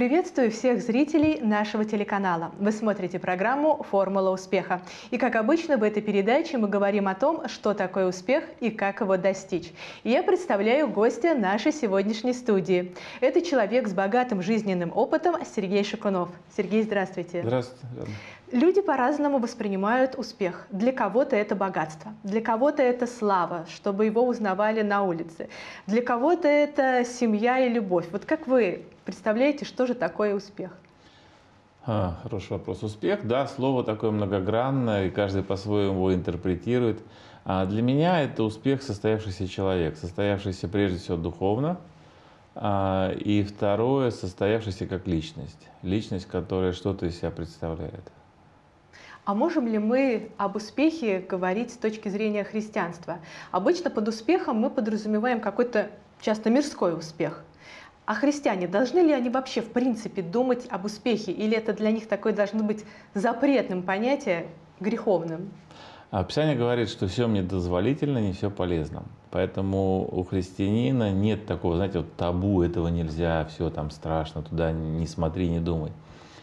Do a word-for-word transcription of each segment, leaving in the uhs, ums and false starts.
Приветствую всех зрителей нашего телеканала. Вы смотрите программу «Формула успеха». И, как обычно, в этой передаче мы говорим о том, что такое успех и как его достичь. И я представляю гостя нашей сегодняшней студии. Это человек с богатым жизненным опытом Сергей Шикунов. Сергей, здравствуйте. Здравствуйте. Люди по-разному воспринимают успех. Для кого-то это богатство, для кого-то это слава, чтобы его узнавали на улице. Для кого-то это семья и любовь. Вот как вы представляете, что же такое успех? А, хороший вопрос. Успех, да, слово такое многогранное, и каждый по-своему его интерпретирует. А для меня это успех состоявшийся человек, состоявшийся прежде всего духовно, а, и второе, состоявшийся как личность. Личность, которая что-то из себя представляет. А можем ли мы об успехе говорить с точки зрения христианства? Обычно под успехом мы подразумеваем какой-то часто мирской успех. А христиане, должны ли они вообще в принципе думать об успехе? Или это для них такое должно быть запретным понятие, греховным? А Писание говорит, что все мне дозволительно, не все полезно. Поэтому у христианина нет такого, знаете, вот табу, этого нельзя, все там страшно, туда не смотри, не думай.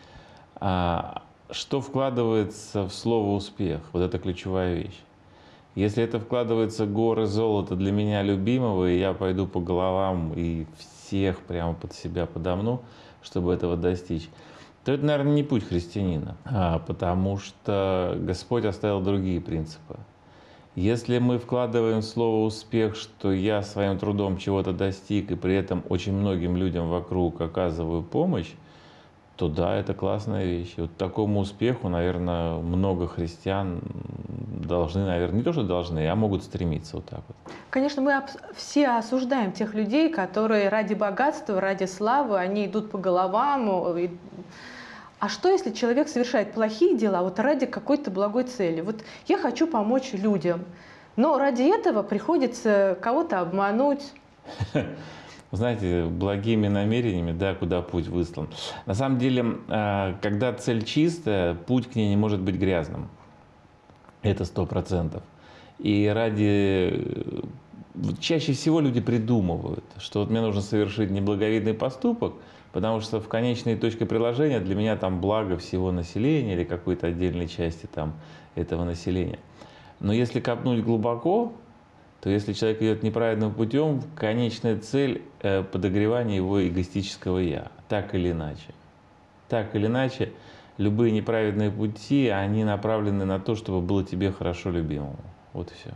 А что вкладывается в слово «успех»? Вот это ключевая вещь. Если это вкладывается горы золота для меня любимого, и я пойду по головам и всех прямо под себя подомну, чтобы этого достичь, то это, наверное, не путь христианина, а, потому что Господь оставил другие принципы. Если мы вкладываем в слово «успех», что я своим трудом чего-то достиг, и при этом очень многим людям вокруг оказываю помощь, то да, это классная вещь. И вот такому успеху, наверное, много христиан должны, наверное, не то, что должны, а могут стремиться вот так вот. Конечно, мы все осуждаем тех людей, которые ради богатства, ради славы, они идут по головам. А что, если человек совершает плохие дела вот ради какой-то благой цели? Вот я хочу помочь людям, но ради этого приходится кого-то обмануть. Знаете, благими намерениями, да, куда путь выслан. На самом деле, когда цель чистая, путь к ней не может быть грязным. Это сто процентов. И ради... Чаще всего люди придумывают, что вот мне нужно совершить неблаговидный поступок, потому что в конечной точке приложения для меня там благо всего населения или какой-то отдельной части там этого населения. Но если копнуть глубоко, то если человек идет неправильным путем, конечная цель э, подогревания его эгоистического «я», так или иначе. Так или иначе, любые неправедные пути, они направлены на то, чтобы было тебе хорошо любимому. Вот и все.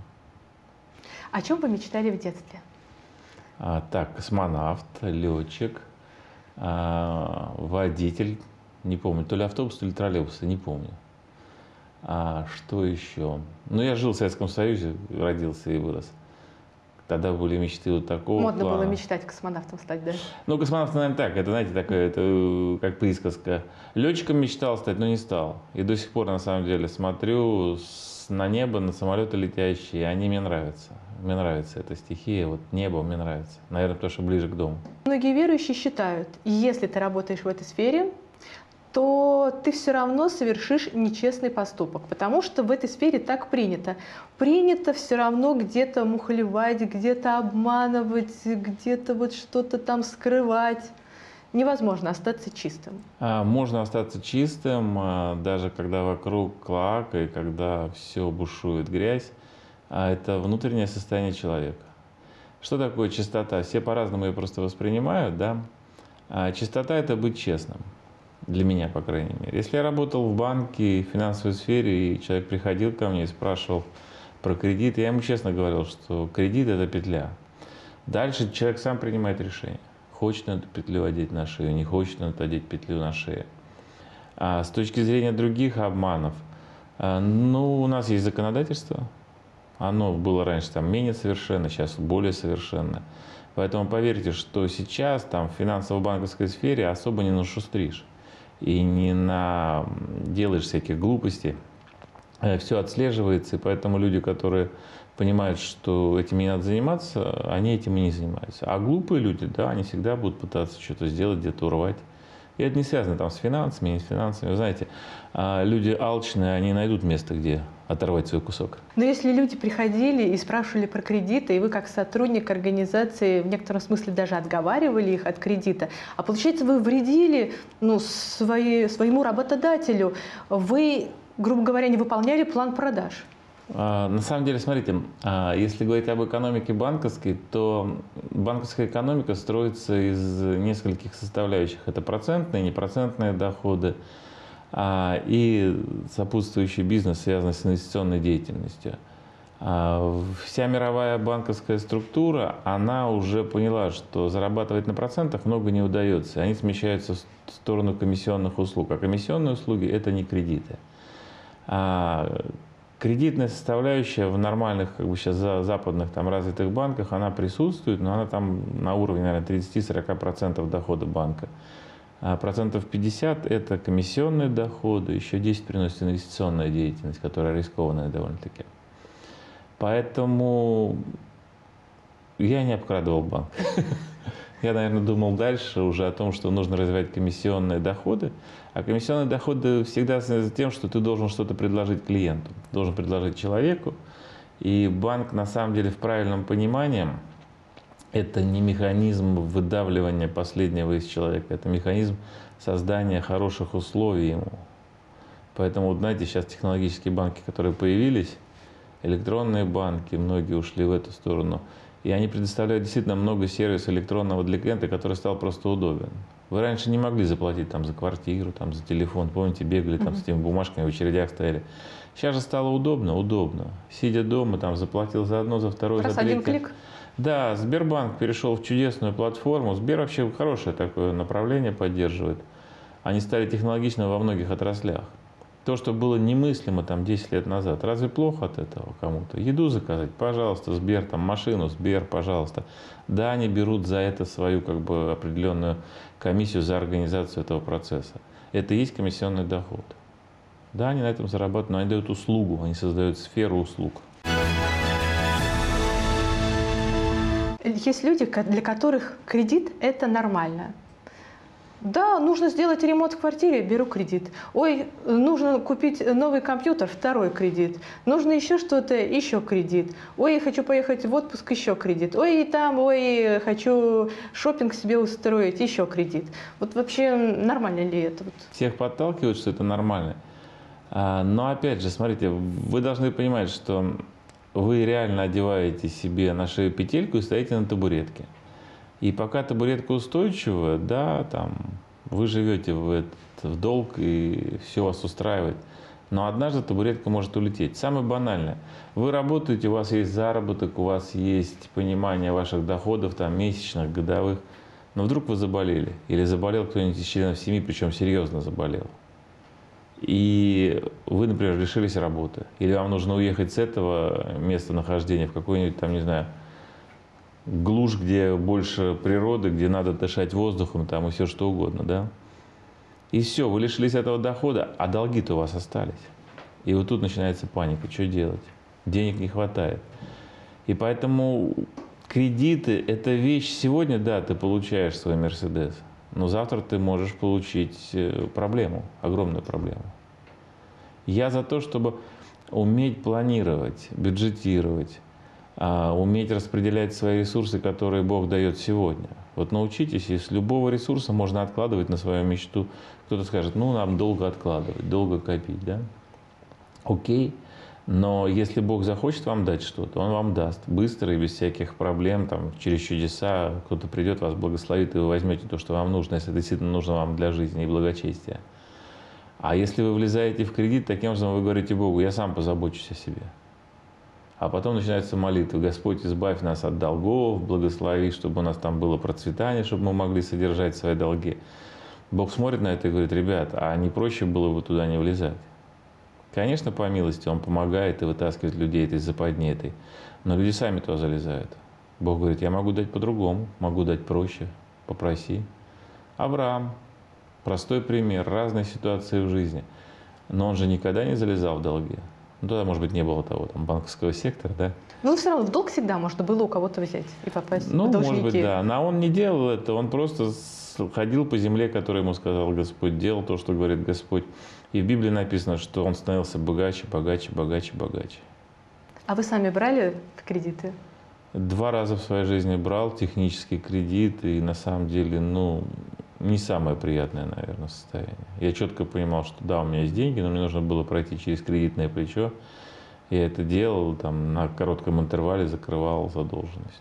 О чем вы мечтали в детстве? А, так, космонавт, летчик, а, водитель, не помню, то ли автобус, то ли троллейбус, не помню. А что еще? Ну, я жил в Советском Союзе, родился и вырос. Тогда были мечты вот такого Модно плана. было мечтать космонавтом стать, да? Ну, космонавт, наверное, так. Это, знаете, такое, это как присказка. Летчиком мечтал стать, но не стал. И до сих пор, на самом деле, смотрю на небо, на самолеты летящие, и они мне нравятся. Мне нравится эта стихия, вот небо мне нравится. Наверное, потому что ближе к дому. Многие верующие считают, если ты работаешь в этой сфере, то ты все равно совершишь нечестный поступок, потому что в этой сфере так принято. Принято все равно где-то мухлевать, где-то обманывать, где-то вот что-то там скрывать. Невозможно остаться чистым. Можно остаться чистым, даже когда вокруг клоака и когда все бушует грязь. Это внутреннее состояние человека. Что такое чистота? Все по-разному ее просто воспринимают, да? Чистота – это быть честным. Для меня, по крайней мере. Если я работал в банке, в финансовой сфере, и человек приходил ко мне и спрашивал про кредит, я ему честно говорил, что кредит – это петля. Дальше человек сам принимает решение. Хочет он эту петлю одеть на шею, не хочет он одеть петлю на шею. А с точки зрения других обманов, ну, у нас есть законодательство. Оно было раньше там менее совершенно, сейчас более совершенно. Поэтому поверьте, что сейчас там в финансово-банковской сфере особо не нашустришь. И не на... делаешь всяких глупостей. Все отслеживается, и поэтому люди, которые понимают, что этим не надо заниматься, они этим и не занимаются. А глупые люди, да, они всегда будут пытаться что-то сделать, где-то урвать, И это не связано там с финансами, не с финансами. Вы знаете, люди алчные, они найдут место, где оторвать свой кусок. Но если люди приходили и спрашивали про кредиты, и вы как сотрудник организации в некотором смысле даже отговаривали их от кредита, а получается вы вредили ну, свои, своему работодателю, вы, грубо говоря, не выполняли план продаж. На самом деле, смотрите, если говорить об экономике банковской, то банковская экономика строится из нескольких составляющих. Это процентные, непроцентные доходы и сопутствующий бизнес, связанный с инвестиционной деятельностью. Вся мировая банковская структура, она уже поняла, что зарабатывать на процентах много не удается. Они смещаются в сторону комиссионных услуг. А комиссионные услуги – это не кредиты. Кредитная составляющая в нормальных, как бы сейчас западных там, развитых банках, она присутствует, но она там на уровне, наверное, тридцать-сорок процентов дохода банка. А процентов пятьдесят – это комиссионные доходы, еще десять процентов приносит инвестиционная деятельность, которая рискованная довольно-таки. Поэтому я не обкрадывал банк. Я, наверное, думал дальше уже о том, что нужно развивать комиссионные доходы. А комиссионные доходы всегда связаны с тем, что ты должен что-то предложить клиенту, должен предложить человеку. И банк, на самом деле, в правильном понимании, это не механизм выдавливания последнего из человека, это механизм создания хороших условий ему. Поэтому, вот, знаете, сейчас технологические банки, которые появились, электронные банки, многие ушли в эту сторону. И они предоставляют действительно много сервиса электронного для клиента, который стал просто удобен. Вы раньше не могли заплатить там, за квартиру, там, за телефон, помните, бегали там, mm-hmm. с этими бумажками, в очередях стояли. Сейчас же стало удобно, удобно. Сидя дома, там, заплатил за одно, за второе, раз за третье. Один клик. Да, Сбербанк перешел в чудесную платформу. Сбер вообще хорошее такое направление поддерживает. Они стали технологичны во многих отраслях. То, что было немыслимо там десять лет назад, разве плохо от этого кому-то? Еду заказать, пожалуйста, Сбер, там машину, Сбер, пожалуйста. Да, они берут за это свою как бы определенную комиссию за организацию этого процесса. Это и есть комиссионный доход. Да, они на этом зарабатывают, но они дают услугу, они создают сферу услуг. Есть люди, для которых кредит – это нормально. Да, нужно сделать ремонт в квартире, беру кредит. Ой, нужно купить новый компьютер, второй кредит. Нужно еще что-то, еще кредит. Ой, хочу поехать в отпуск, еще кредит. Ой, там, ой, хочу шопинг себе устроить, еще кредит. Вот вообще нормально ли это? Всех подталкивают, что это нормально. Но опять же, смотрите, вы должны понимать, что вы реально одеваете себе на шею петельку и стоите на табуретке. И пока табуретка устойчивая, да, там, вы живете в, этот, в долг и все вас устраивает. Но однажды табуретка может улететь. Самое банальное. Вы работаете, у вас есть заработок, у вас есть понимание ваших доходов, там, месячных, годовых. Но вдруг вы заболели. Или заболел кто-нибудь из членов семьи, причем серьезно заболел. И вы, например, лишились работы. Или вам нужно уехать с этого места нахождения в какой-нибудь, там, не знаю, глушь, где больше природы, где надо дышать воздухом, там и все что угодно, да? И все, вы лишились этого дохода, а долги-то у вас остались. И вот тут начинается паника, что делать? Денег не хватает. И поэтому кредиты – это вещь сегодня, да, ты получаешь свой Мерседес, но завтра ты можешь получить проблему, огромную проблему. Я за то, чтобы уметь планировать, бюджетировать, уметь распределять свои ресурсы, которые Бог дает сегодня. Вот научитесь, и с любого ресурса можно откладывать на свою мечту. Кто-то скажет, ну, нам долго откладывать, долго копить, да? Окей, но если Бог захочет вам дать что-то, Он вам даст быстро и без всяких проблем, там, через чудеса. Кто-то придет, вас благословит, и вы возьмете то, что вам нужно, если действительно нужно вам для жизни и благочестия. А если вы влезаете в кредит, таким образом вы говорите Богу, я сам позабочусь о себе. А потом начинается молитва. Господь, избавь нас от долгов, благослови, чтобы у нас там было процветание, чтобы мы могли содержать свои долги. Бог смотрит на это и говорит, ребят, а не проще было бы туда не влезать? Конечно, по милости Он помогает и вытаскивает людей из западни этой, но люди сами туда залезают. Бог говорит, я могу дать по-другому, могу дать проще, попроси. Авраам, простой пример, разные ситуации в жизни. Но он же никогда не залезал в долги. Ну, тогда, может быть, не было того там банковского сектора, да? Но все равно в долг всегда можно было у кого-то взять и попасть Ну, в должники. может быть, да. Но он не делал это, он просто ходил по земле, которую ему сказал Господь, делал то, что говорит Господь. И в Библии написано, что он становился богаче, богаче, богаче, богаче. А вы сами брали кредиты? Два раза в своей жизни брал технический кредит, и на самом деле, ну, не самое приятное, наверное, состояние. Я четко понимал, что да, у меня есть деньги, но мне нужно было пройти через кредитное плечо. Я это делал, там, на коротком интервале закрывал задолженность.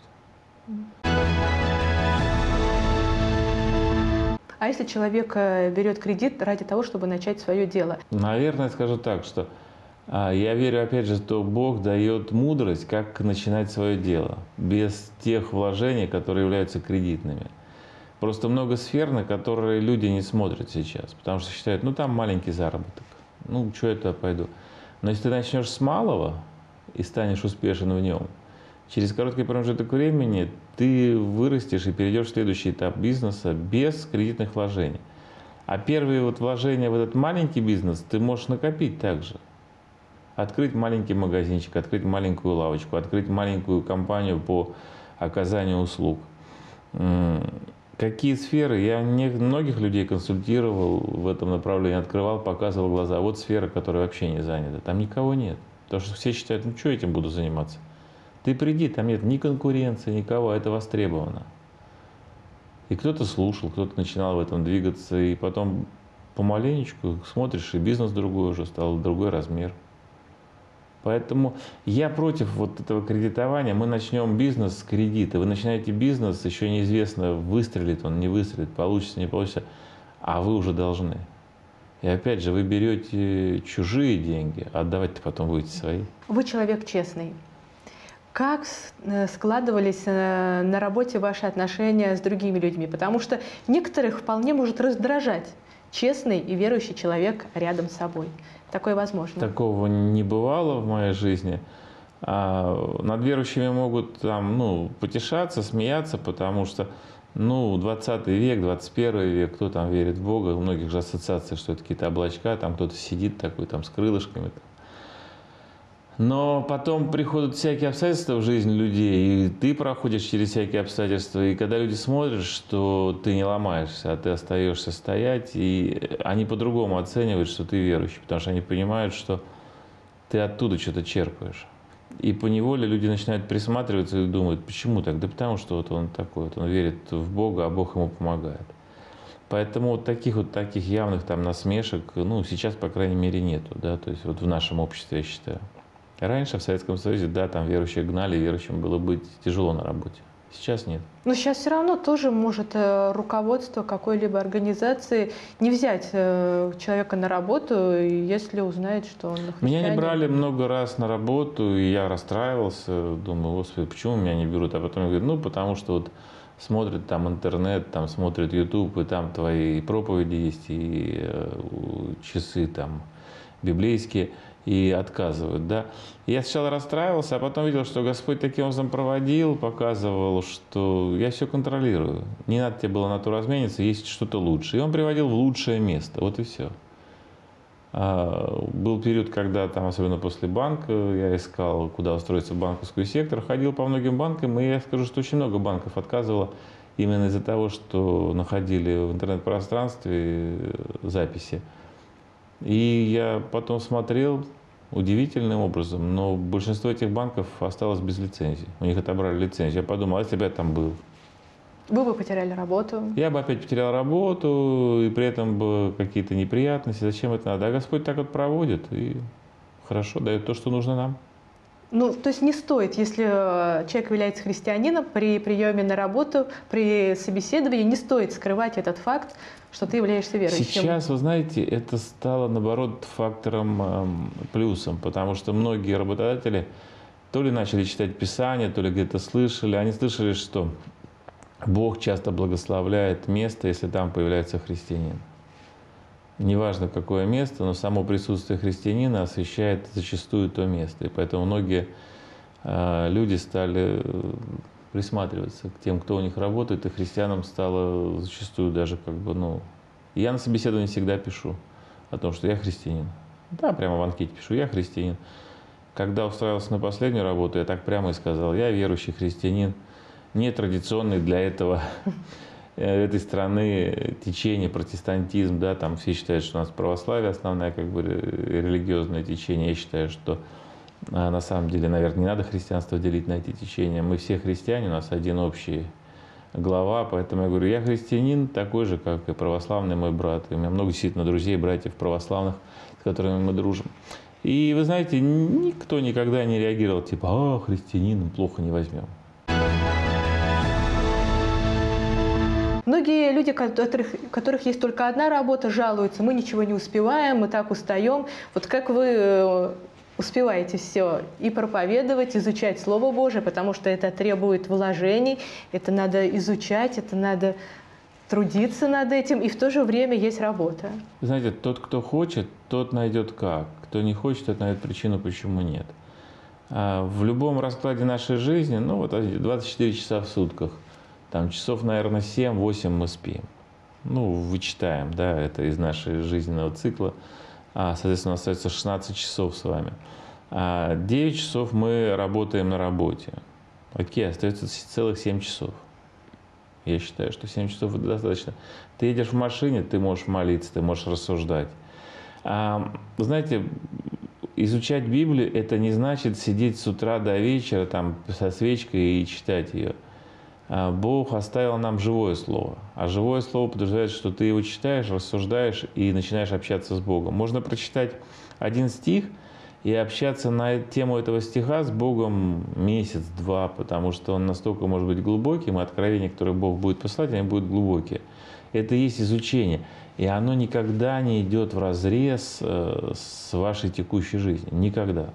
А если человек берет кредит ради того, чтобы начать свое дело? Наверное, скажу так, что а, я верю, опять же, что Бог дает мудрость, как начинать свое дело, без тех вложений, которые являются кредитными. Просто много сфер, на которые люди не смотрят сейчас, потому что считают, ну там маленький заработок, ну что я туда пойду. Но если ты начнешь с малого и станешь успешен в нем, через короткий промежуток времени ты вырастешь и перейдешь в следующий этап бизнеса без кредитных вложений. А первые вот вложения в этот маленький бизнес ты можешь накопить также. Открыть маленький магазинчик, открыть маленькую лавочку, открыть маленькую компанию по оказанию услуг. Какие сферы? Я не, многих людей консультировал в этом направлении, открывал, показывал глаза. Вот сфера, которая вообще не занята. Там никого нет. Потому что все считают, ну что этим буду заниматься? Ты приди, там нет ни конкуренции, никого, это востребовано. И кто-то слушал, кто-то начинал в этом двигаться, и потом помаленечку смотришь, и бизнес другой уже стал, другой размер. Поэтому я против вот этого кредитования. Мы начнем бизнес с кредита. Вы начинаете бизнес, еще неизвестно, выстрелит он, не выстрелит, получится, не получится, а вы уже должны. И опять же, вы берете чужие деньги, а отдавать-то потом будете свои. Вы человек честный. Как складывались на работе ваши отношения с другими людьми? Потому что некоторых вполне может раздражать честный и верующий человек рядом с собой. Такое возможно. Такого не бывало в моей жизни. А над верующими могут там, ну, потешаться, смеяться, потому что ну, двадцатый век, двадцать первый век, кто там верит в Бога? У многих же ассоциации, что это какие-то облачка, там кто-то сидит такой там с крылышками. Но потом приходят всякие обстоятельства в жизнь людей, и ты проходишь через всякие обстоятельства, и когда люди смотрят, что ты не ломаешься, а ты остаешься стоять, и они по-другому оценивают, что ты верующий, потому что они понимают, что ты оттуда что-то черпаешь. И поневоле люди начинают присматриваться и думают, почему так? Да потому что вот он такой, вот он верит в Бога, а Бог ему помогает. Поэтому вот таких вот таких явных там насмешек, ну, сейчас, по крайней мере, нету, да, то есть вот в нашем обществе, я считаю. Раньше в Советском Союзе, да, там верующих гнали, верующим было быть тяжело на работе. Сейчас нет. Но сейчас все равно тоже может руководство какой-либо организации не взять человека на работу, если узнает, что он христианин. Меня не брали много раз на работу, и я расстраивался, думаю, господи, почему меня не берут? А потом я говорю, ну, потому что вот смотрят там интернет, там смотрят YouTube, и там твои проповеди есть, и э, часы там библейские, и отказывают, да. Я сначала расстраивался, а потом видел, что Господь таким образом проводил, показывал, что я все контролирую. Не надо тебе было на то размениться, есть что-то лучше. И Он приводил в лучшее место, вот и все. А, был период, когда там, особенно после банка, я искал, куда устроиться в банковский сектор, ходил по многим банкам, и я скажу, что очень много банков отказывало именно из-за того, что находили в интернет-пространстве записи. И я потом смотрел удивительным образом, но большинство этих банков осталось без лицензии. У них отобрали лицензию. Я подумал, а если бы я там был? Вы бы потеряли работу. Я бы опять потерял работу, и при этом бы какие-то неприятности. Зачем это надо? А Господь так вот проводит, и хорошо дает то, что нужно нам. Ну, то есть не стоит, если человек является христианином, при приеме на работу, при собеседовании, не стоит скрывать этот факт, что ты являешься верующим. Сейчас, вы знаете, это стало, наоборот, фактором, эм, плюсом, потому что многие работодатели то ли начали читать Писание, то ли где-то слышали, они слышали, что Бог часто благословляет место, если там появляется христианин. Неважно, какое место, но само присутствие христианина освещает зачастую то место. И поэтому многие э, люди стали присматриваться к тем, кто у них работает, и христианам стало зачастую даже как бы, ну... Я на собеседовании всегда пишу о том, что я христианин. Да, прямо в анкете пишу, я христианин. Когда устраивался на последнюю работу, я так прямо и сказал: я верующий христианин, не традиционный для этого этой страны течение, протестантизм, да, там все считают, что у нас православие основное, как бы, религиозное течение. Я считаю, что а, на самом деле, наверное, не надо христианство делить на эти течения. Мы все христиане, у нас один общий глава, поэтому я говорю, я христианин такой же, как и православный мой брат. И у меня много действительно друзей, братьев православных, с которыми мы дружим. И вы знаете, никто никогда не реагировал, типа, а, христианин, плохо не возьмем. Многие люди, у которых, у которых есть только одна работа, жалуются: мы ничего не успеваем, мы так устаем. Вот как вы успеваете все и проповедовать, изучать Слово Божие, потому что это требует вложений, это надо изучать, это надо трудиться над этим, и в то же время есть работа. Вы знаете, тот, кто хочет, тот найдет как. Кто не хочет, тот найдет причину, почему нет. А в любом раскладе нашей жизни, ну вот двадцать четыре часа в сутках, там часов, наверное, семь-восемь мы спим. Ну, вычитаем, да, это из нашего жизненного цикла. А, соответственно, у нас остается шестнадцать часов с вами. А девять часов мы работаем на работе. Окей, остается целых семь часов. Я считаю, что семь часов это достаточно. Ты едешь в машине, ты можешь молиться, ты можешь рассуждать. А, знаете, изучать Библию – это не значит сидеть с утра до вечера там, со свечкой и читать ее. Бог оставил нам живое слово. А живое слово подразумевает, что ты его читаешь, рассуждаешь и начинаешь общаться с Богом. Можно прочитать один стих и общаться на тему этого стиха с Богом месяц-два, потому что он настолько может быть глубоким, и откровения, которые Бог будет посылать, они будут глубокие. Это и есть изучение. И оно никогда не идет вразрез с вашей текущей жизнью. Никогда.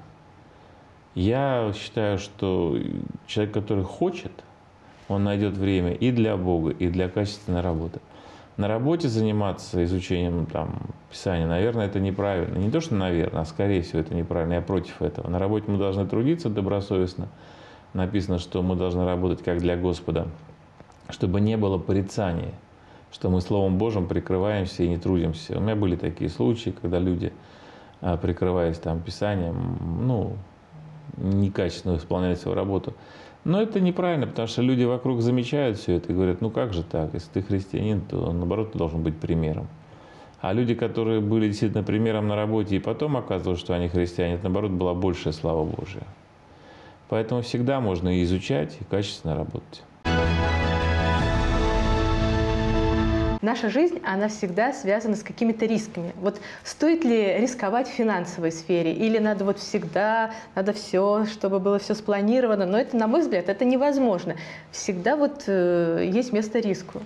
Я считаю, что человек, который хочет, он найдет время и для Бога, и для качественной работы. На работе заниматься изучением там, Писания, наверное, это неправильно. Не то, что наверное, а скорее всего это неправильно. Я против этого. На работе мы должны трудиться добросовестно. Написано, что мы должны работать как для Господа, чтобы не было порицания, что мы Словом Божьим прикрываемся и не трудимся. У меня были такие случаи, когда люди, прикрываясь там Писанием, ну, некачественно исполняли свою работу. Но это неправильно, потому что люди вокруг замечают все это и говорят: ну как же так, если ты христианин, то наоборот ты должен быть примером. А люди, которые были действительно примером на работе и потом оказывалось, что они христиане, это наоборот была большая слава Божия. Поэтому всегда можно и изучать, и качественно работать. Наша жизнь, она всегда связана с какими-то рисками. Вот стоит ли рисковать в финансовой сфере? Или надо вот всегда, надо все, чтобы было все спланировано? Но это, на мой взгляд, это невозможно. Всегда вот э, есть место риску.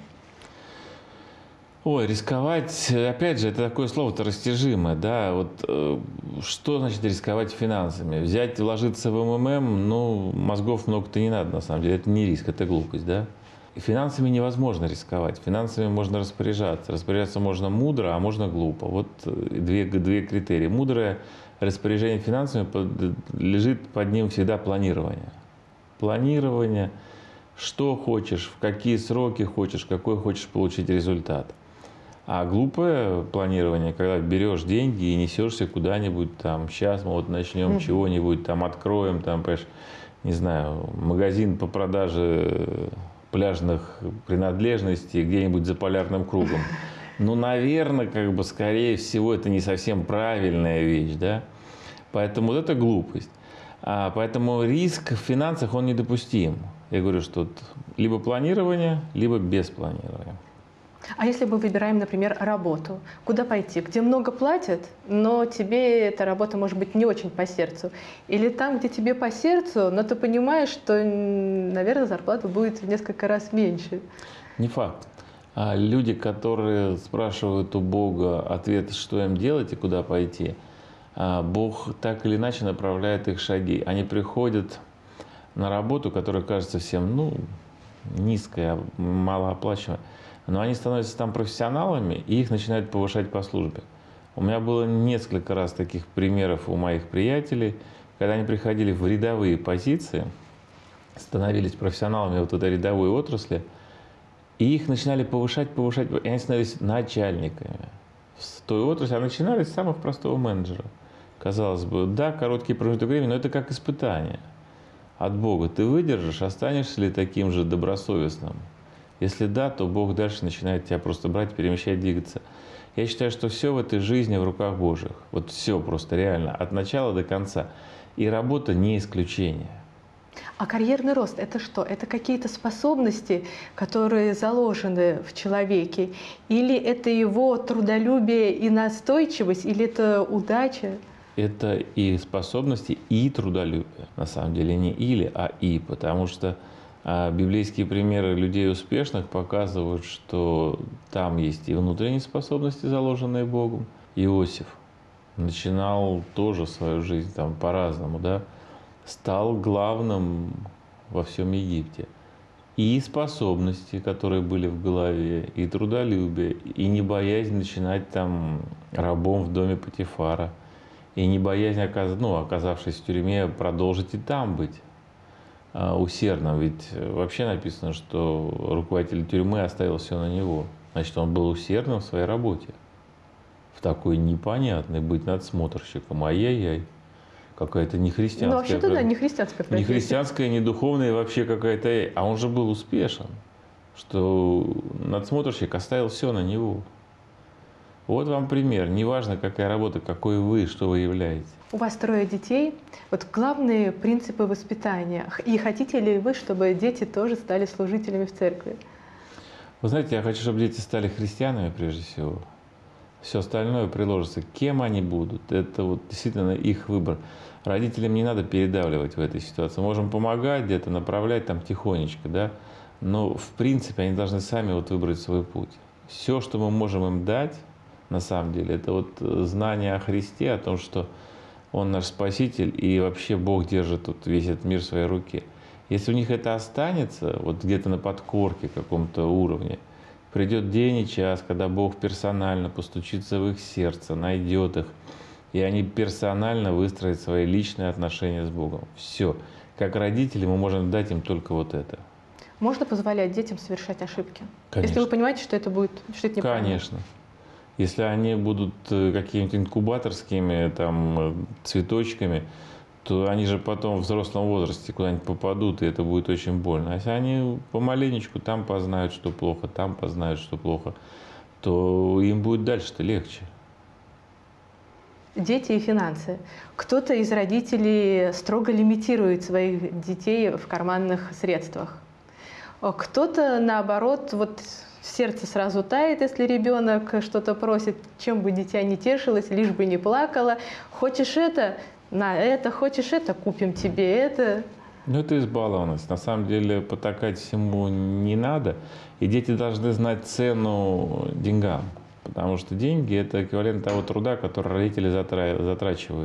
Ой, рисковать, опять же, это такое слово-то растяжимое, да, вот э, что значит рисковать финансами? Взять, вложиться в эм эм эм, ну, мозгов много-то не надо, на самом деле, это не риск, это глупость, да. Финансами невозможно рисковать, финансами можно распоряжаться. Распоряжаться можно мудро, а можно глупо. Вот две, две критерии. Мудрое распоряжение финансами под, лежит под ним всегда планирование. Планирование, что хочешь, в какие сроки хочешь, какой хочешь получить результат. А глупое планирование, когда берешь деньги и несешься куда-нибудь там, сейчас мы вот начнем mm-hmm. чего-нибудь, там откроем, там, понимаешь, не знаю, магазин по продаже пляжных принадлежностей где-нибудь за полярным кругом. Ну, наверное, как бы, скорее всего, это не совсем правильная вещь, да? Поэтому вот это глупость. А, поэтому риск в финансах, он недопустим. Я говорю, что либо планирование, либо без планирования. А если мы выбираем, например, работу, куда пойти, где много платят, но тебе эта работа может быть не очень по сердцу? Или там, где тебе по сердцу, но ты понимаешь, что, наверное, зарплата будет в несколько раз меньше? Не факт. А люди, которые спрашивают у Бога ответ, что им делать и куда пойти, Бог так или иначе направляет их шаги. Они приходят на работу, которая кажется всем, ну, низкая, малооплачиваемая. Но они становятся там профессионалами, и их начинают повышать по службе. У меня было несколько раз таких примеров у моих приятелей, когда они приходили в рядовые позиции, становились профессионалами вот этой рядовой отрасли, и их начинали повышать, повышать, и они становились начальниками в той отрасли, а начинали с самого простого менеджера, Казалось бы, да, короткий промежуток времени, но это как испытание от Бога. Ты выдержишь, останешься ли таким же добросовестным? Если да, то Бог дальше начинает тебя просто брать, перемещать, двигаться. Я считаю, что все в этой жизни в руках Божьих. Вот все просто реально, от начала до конца. И работа не исключение. А карьерный рост – это что? Это какие-то способности, которые заложены в человеке? Или это его трудолюбие и настойчивость? Или это удача? Это и способности, и трудолюбие. На самом деле не или, а и. Потому что а, библейские примеры людей успешных показывают, что там есть и внутренние способности, заложенные Богом. Иосиф начинал тоже свою жизнь там по-разному, да, стал главным во всем Египте. И способности, которые были в голове, и трудолюбие, и не боязнь начинать там рабом в доме Потифара, и не боязнь, ну, оказавшись в тюрьме, продолжить и там быть усердным. Ведь вообще написано, что руководитель тюрьмы оставил все на него. Значит, он был усердным в своей работе. В такой непонятной быть надсмотрщиком. Ай-яй-яй. Какая-то нехристианская. Ну, вообще-то, да, не христианская профессия. Не христианская, не духовная, вообще какая-то. А он же был успешен, что надсмотрщик оставил все на него. Вот вам пример. Неважно, какая работа, какой вы, что вы являетесь. У вас трое детей. Вот главные принципы воспитания. И хотите ли вы, чтобы дети тоже стали служителями в церкви? Вы знаете, я хочу, чтобы дети стали христианами прежде всего. Все остальное приложится. Кем они будут, это вот действительно их выбор. Родителям не надо передавливать в этой ситуации. Можем помогать где-то, направлять там тихонечко, да. Но в принципе они должны сами вот выбрать свой путь. Все, что мы можем им дать, на самом деле, это вот знание о Христе, о том, что Он наш Спаситель и вообще Бог держит тут весь этот мир в своей руке. Если у них это останется, вот где-то на подкорке каком-то уровне, придет день и час, когда Бог персонально постучится в их сердце, найдет их, и они персонально выстроят свои личные отношения с Богом. Все. Как родители мы можем дать им только вот это. Можно позволять детям совершать ошибки? Конечно. Если вы понимаете, что это будет, что это неправильно. Конечно. Если они будут какими-то инкубаторскими там, цветочками, то они же потом в взрослом возрасте куда-нибудь попадут, и это будет очень больно. А если они помаленечку там познают, что плохо, там познают, что плохо, то им будет дальше-то легче. Дети и финансы. Кто-то из родителей строго лимитирует своих детей в карманных средствах. Кто-то, наоборот, вот сердце сразу тает, если ребенок что-то просит, чем бы дитя не тешилось, лишь бы не плакало. Хочешь это? На это, хочешь это, купим тебе это. Ну, это избалованность. На самом деле потакать всему не надо. И дети должны знать цену деньгам. Потому что деньги – это эквивалент того труда, который родители затрачивают.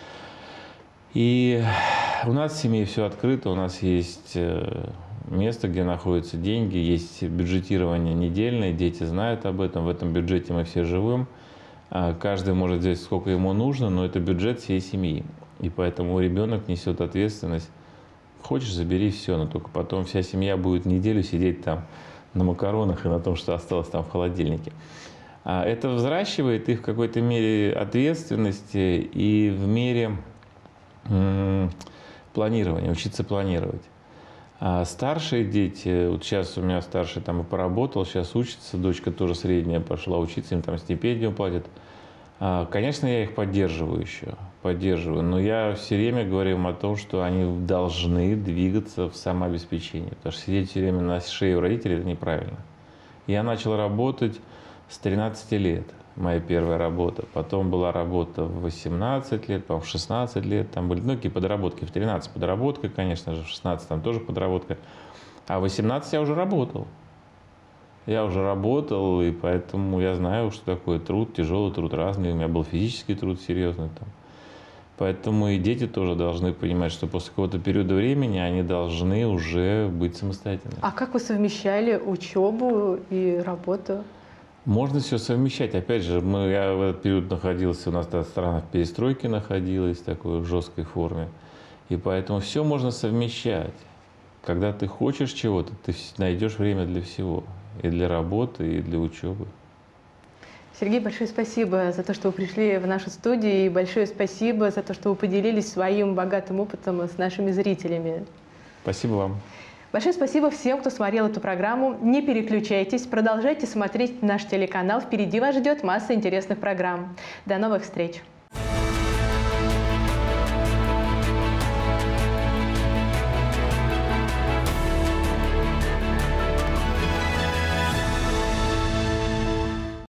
И у нас в семье все открыто, у нас есть место, где находятся деньги, есть бюджетирование недельное, дети знают об этом, в этом бюджете мы все живем. Каждый может взять сколько ему нужно, но это бюджет всей семьи. И поэтому ребенок несет ответственность. Хочешь, забери все, но только потом вся семья будет неделю сидеть там на макаронах и на том, что осталось там в холодильнике. Это взращивает их в какой-то мере ответственности и в мере планирования, учиться планировать. А старшие дети, вот сейчас у меня старший там и поработал, сейчас учится, дочка тоже средняя пошла учиться, им там стипендию платят. Конечно, я их поддерживаю еще, поддерживаю, но я все время говорю им о том, что они должны двигаться в самообеспечение, потому что сидеть все время на шее у родителей – это неправильно. Я начал работать с тринадцати лет, моя первая работа, потом была работа в восемнадцать лет, потом в шестнадцать лет, там были, ну, какие подработки, в тринадцать подработка, конечно же, в шестнадцать там тоже подработка, а в восемнадцать я уже работал. Я уже работал, и поэтому я знаю, что такое труд, тяжелый труд, разный. У меня был физический труд серьезный там. Поэтому и дети тоже должны понимать, что после какого-то периода времени они должны уже быть самостоятельными. А как вы совмещали учебу и работу? Можно все совмещать. Опять же, мы, я в этот период находился, у нас страна в перестройке находилась в такой жесткой форме. И поэтому все можно совмещать. Когда ты хочешь чего-то, ты найдешь время для всего. И для работы, и для учебы. Сергей, большое спасибо за то, что вы пришли в нашу студию, и большое спасибо за то, что вы поделились своим богатым опытом с нашими зрителями. Спасибо вам. Большое спасибо всем, кто смотрел эту программу. Не переключайтесь, продолжайте смотреть наш телеканал. Впереди вас ждет масса интересных программ. До новых встреч!